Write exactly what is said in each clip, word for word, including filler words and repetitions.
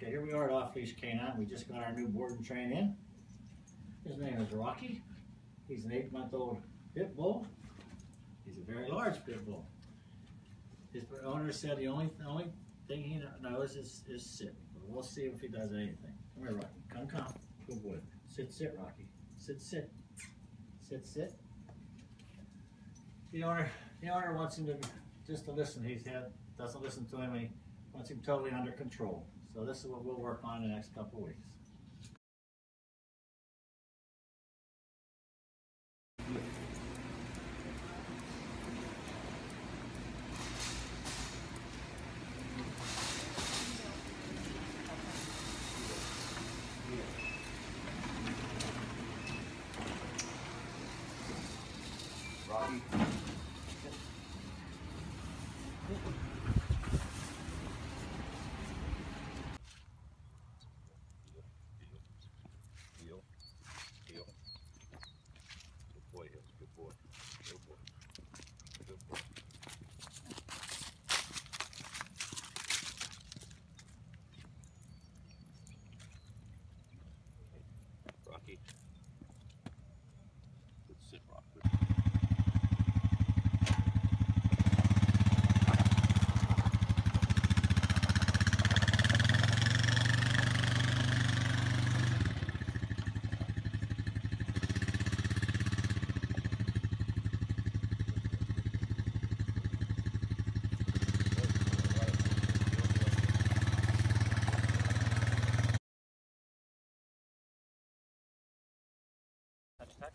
Okay, here we are at Off Leash Canine. We just got our new board and train in. His name is Rocky. He's an eight month old pit bull. He's a very large pit bull. His owner said the only only thing he knows is, is sit. But we'll see if he does anything. Come here, Rocky. Come, come. Good boy. Sit, sit, Rocky. Sit, sit. Sit, sit. The owner, the owner wants him to just to listen. He's had doesn't listen to him. And he wants him totally under control. So this is what we'll work on in the next couple of weeks. Rocky. Rocky. Good sit, Rock. Good. Touch, touch.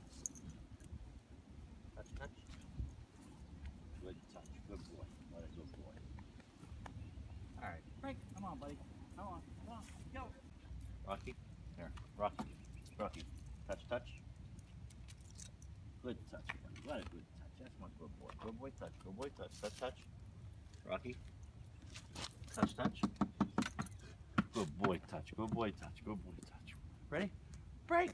Touch, touch. Good touch. Good boy. What a good boy. All right. Break. Come on, buddy. Come on. Come on. Go. Rocky. Here. Rocky. Rocky. Touch, touch. Good touch, buddy. What a good touch. That's my good boy. Good boy touch. Good boy touch. Touch, touch. Rocky. Touch, touch. Good boy touch. Good boy touch. Good boy touch. Ready? Break.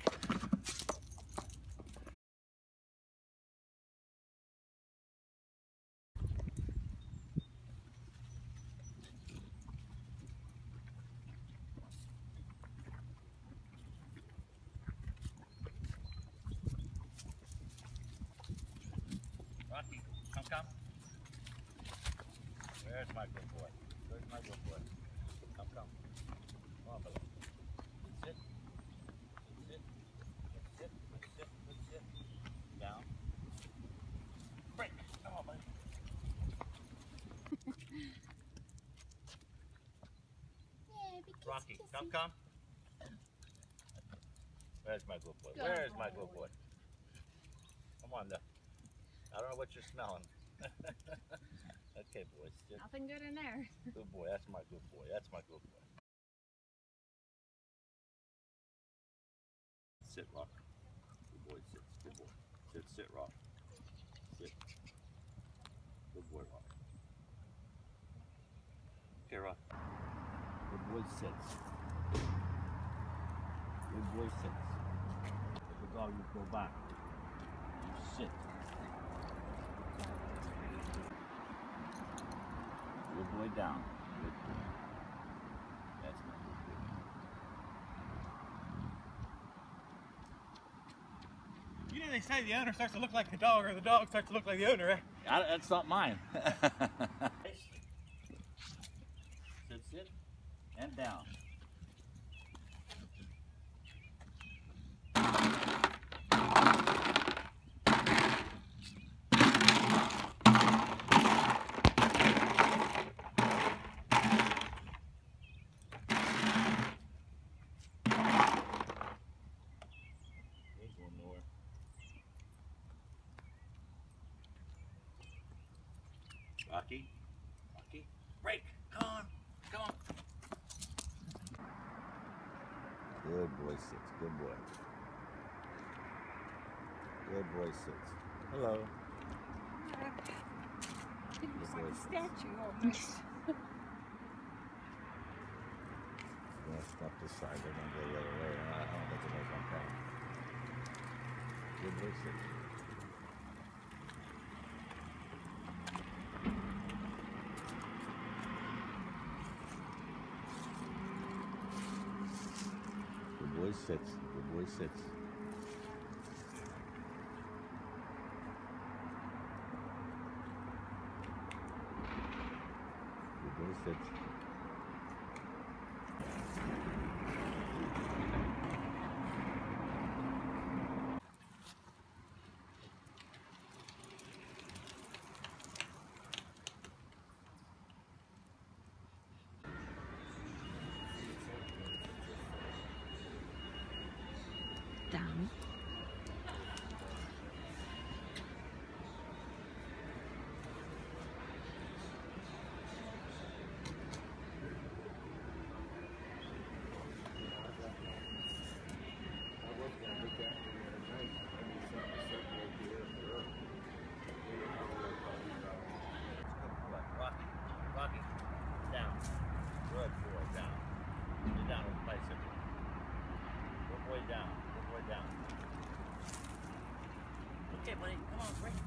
Rocky, come, come. Where's my good boy? Where's my good boy? Come, come. Come on, buddy. Good sit. Good sit. Good sit. Good sit. Good sit. Down. Break. Come on, buddy. Rocky, come, come. Where's my good boy? Where's my good boy? Come on, look. I don't know what you're smelling. Okay, boys. Just nothing good in there. Good boy. That's my good boy. That's my good boy. Sit, Rock. Good boy. Sit. Good boy. Sit, sit, Rock. Sit. Good boy, Rock. Okay, Rock. Good boy sits. Good boy sits. Good dog, you go back. You sit. Good boy down. Good boy. That's my good boy. You know they say the owner starts to look like the dog or the dog starts to look like the owner, right? I, that's not mine. Sit, sit, and down. Rocky, Rocky, break, come on, come on. Good boy sits, good boy. Good boy sits. Hello. He looks like a statue almost. Yeah, stop this side, they're gonna go the other way. I don't think it knows I'm coming. Good boy sits. sits. Good boy sits. Good boy sits. Down. Rocky, Rocky, down. Good boy, down. Get down with bicycle. Good boy, down. Good boy, down. Okay, buddy, come on, break.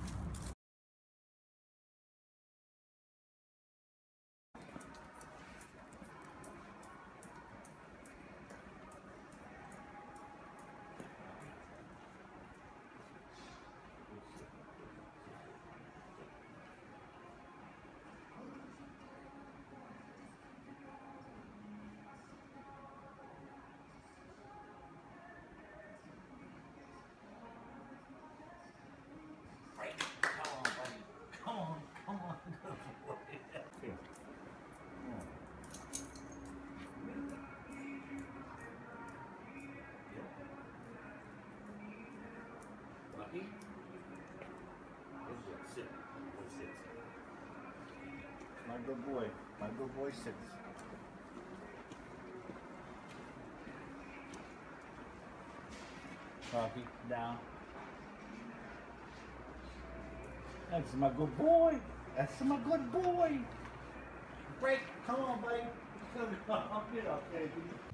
Break. Come on, buddy. Come on, come on. Good boy. Here. Come on. Rocky? Good boy. Sit. Good boy sits. My good boy. My good boy sits. Rocky, down. That's my good boy. That's my good boy. Break. Come on, buddy. Come on. Get up, baby.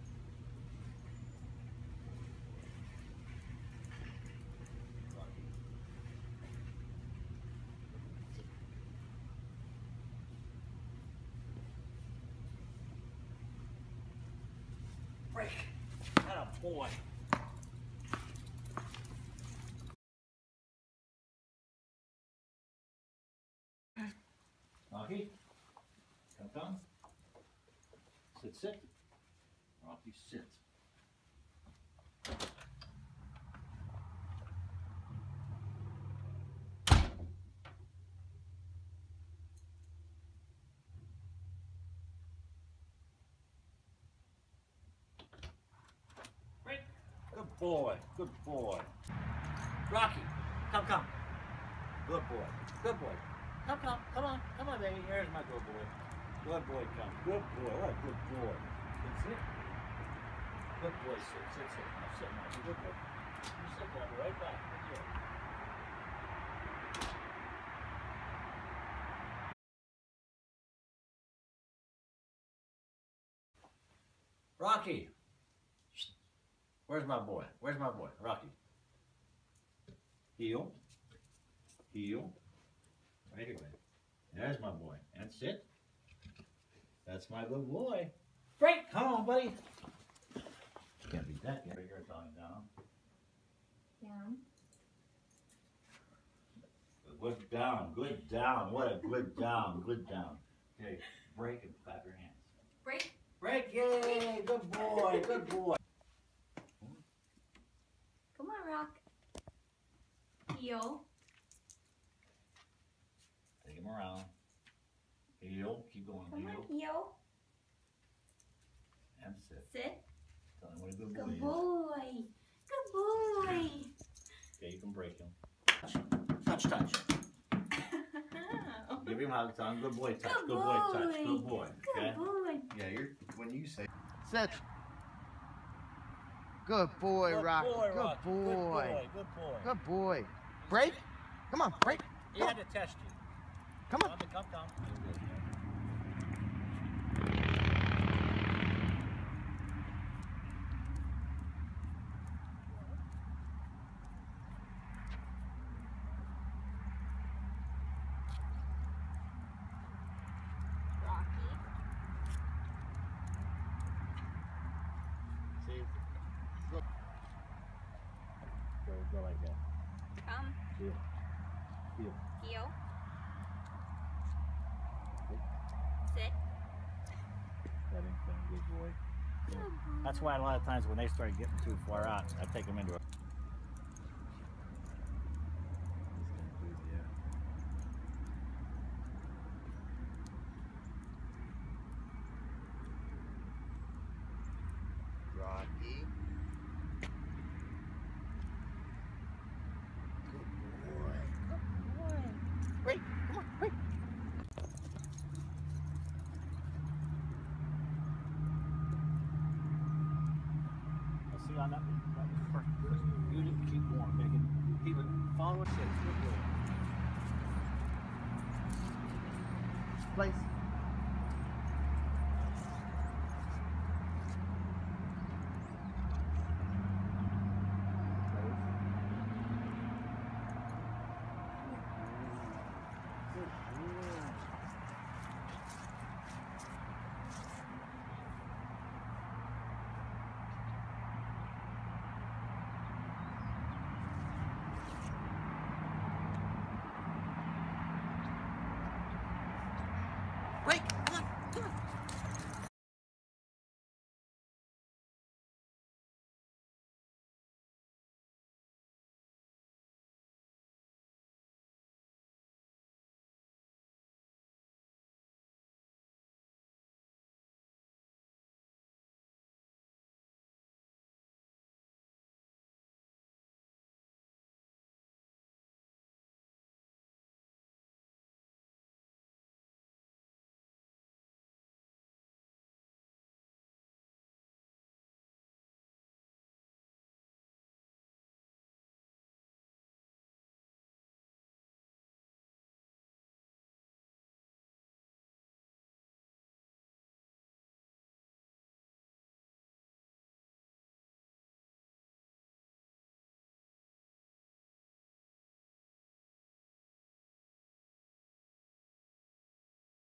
Break. That a boy. Rocky, come, come. Sit, sit. Rocky, sit. Break. Good boy, good boy. Rocky, come, come. Good boy, good boy. Come, come, come on, come on, baby. Here's my good boy. Good boy, come. Good boy, what a good boy. Sit, sit. Good boy, sit, sit, sit. Now sit, now. You good boy. You sit down, right back. Good boy. Rocky. Where's my boy? Where's my boy? Rocky. Heel. Heel. Right away. There's my boy. And sit. That's my good boy. Break! Come on, buddy. Can't beat that. Bring your tongue down. Down. Good down. Good down. What a good down. Good down. Okay. Break and clap your hands. Break. Break! Yay! Good boy. Good boy. Come on, Rock. Heel. Take him around. Heel. Keep going. Come Heel. on, heel. And sit. Sit. Tell him what a good boy Good is. boy. Good boy. Okay, you can break him. Touch, touch, touch. Give him a hug, tell him good boy touch. Good Good boy touch. boy. Good boy. Okay? Good boy. Yeah, you're when you say sit. Good boy, Good Rocky. boy, Good Rocky. boy. Good boy. Good boy. Good boy. Break. Come on, break. He had to test you. Come on. Come, come, come. Rocky. See. Good. like that. Come. Heel. Heel. Heel. Sit. That ain't been a good boy. Good boy. That's why a lot of times when they start getting too far out, I take them into a. Rocky. Good boy. Good boy. Break. Come on, break. Let's see on that one. That was perfect. You didn't keep going. Make it. Keep it. Follow it. Good boy. Place.